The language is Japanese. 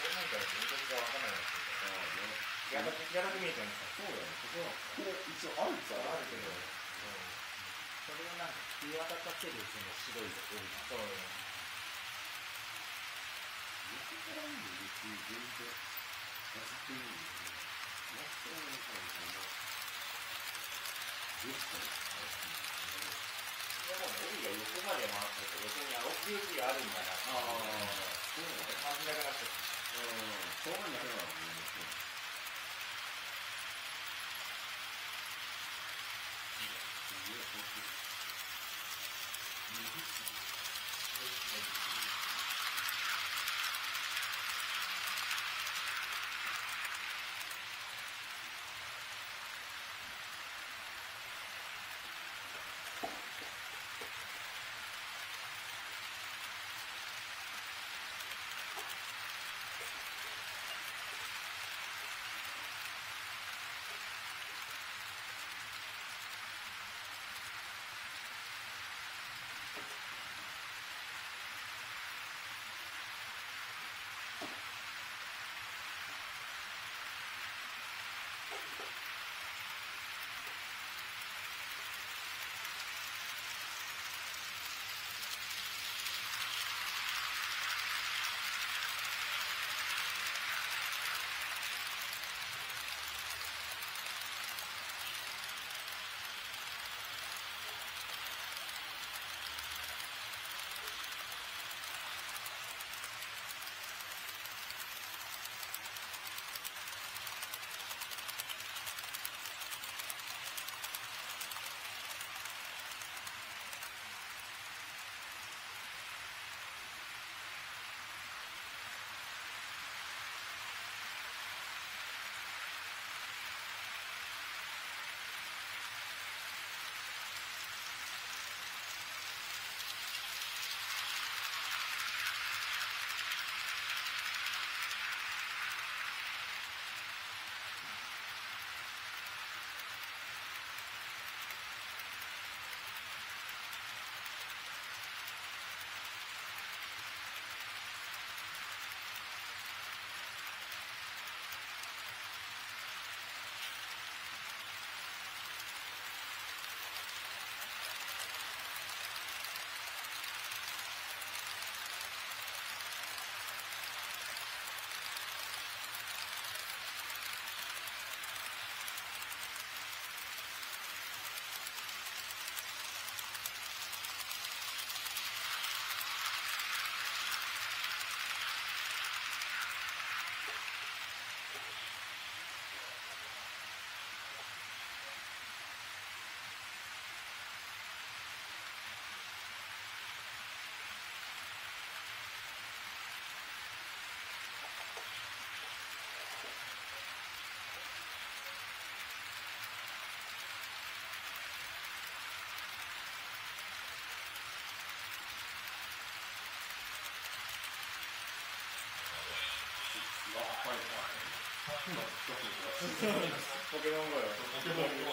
面から見た目が分からないですけど、平たく見えちゃうんですか。 そうだよ、ここは一応あるっちゃあるけど、 それをなんか日渡かせるその白い帯がそう横から見る別に全然安くていいんですね。やってないのかみたいな。どうしたらでも帯が横まで回ってると横に奥行きがあるんだなってそうなんだ。 感じなくなっちゃそうなんだけどな、 ポケモン GO よ。ポケモン GO やってる。